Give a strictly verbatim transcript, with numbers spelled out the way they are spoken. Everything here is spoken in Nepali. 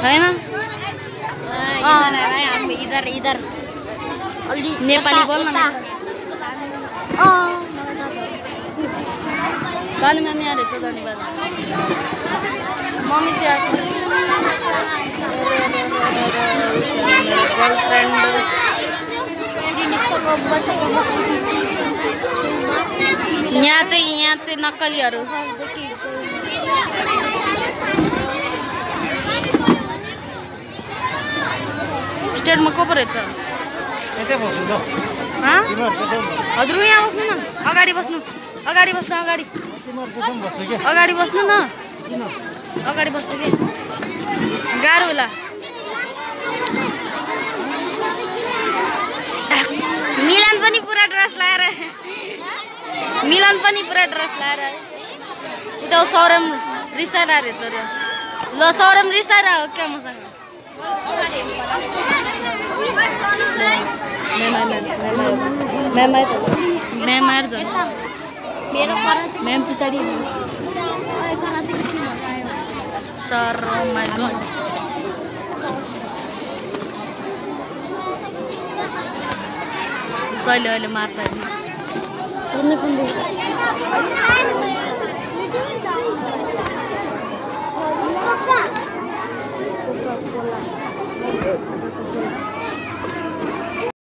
हैन इधर इधर नेपाली बोल्न न बानी मम्मी आ रहे तो धन्यवाद मम्मी चाहिँ आएको यहाँ चाहिँ यहाँ चाहिँ नक्कलीहरू स्टेटमा को पो रहेछ हजुर यहाँ बस्नु न अगाडि बस्नु अगाडि बस्नु अगाडि अगाडि बस्नु न अगाडि बस्नु के गाह्रो होला मिलन पनि पुरा ड्रेस लाएर मिलन पनि पुरा ड्रेस लाएर उता सौरम रिसाइरा रहेछ र ल सौरम रिसाइरा हो क्या मसँग मेमार झन् मैम पछाडि सर ओ माय गॉड सहिले अहिले मार्छ